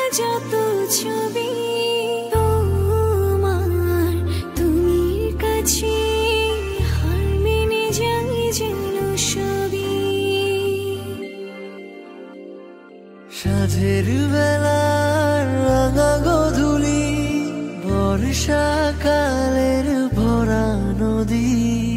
যত ছবি তোমার তুমি কাছে হার মেনে যাই যেন সবই। সাঁঝের বেলার রাঙা গধূলি, বর্ষাকালের ভরা নদী,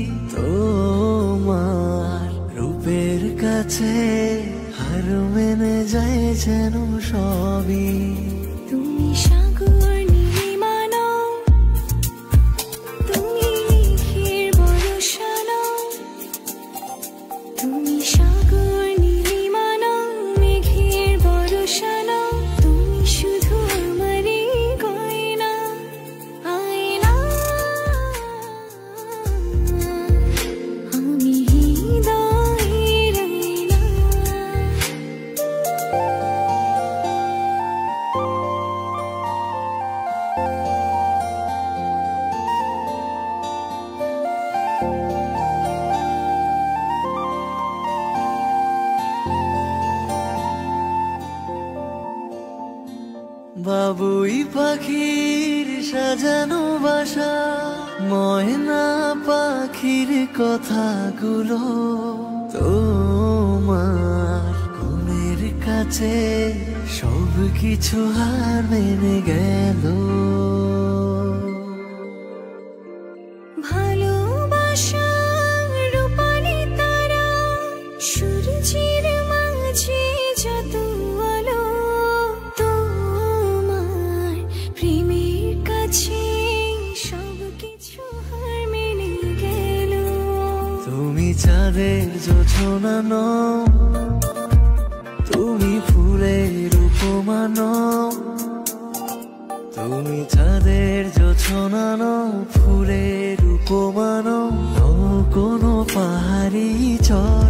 তোমার রূপের কাছে হার মেনে যায় যেন সবই। তুমি সাগর নীলিমা নও, তুমি মেঘের বরষা নও। তুমি সাগর নীলিমা নও, মেঘের বরষা নও। তুমি শুধু আমারই গয়না, আয়না। আমি হৃদয়ের আয়না। বাবুই পাখির সাজানো বাসা, ময়না পাখির কথাগুলো তোমার গুণের কাছে সব কিছু হার মেনে গেল। ভালোবাসা রূপালি তারা, সূর্যের মাঝে যত আলো। তোমার প্রেমের কাছে সব কিছু হার মেনে গেল। তুমি চাঁদের জোছনা নও, তুমি ফুলের উপমা নও। তুমি চাঁদের জোছনা নও, ফুলের উপমা নও। কোনো পাহাড়ি চর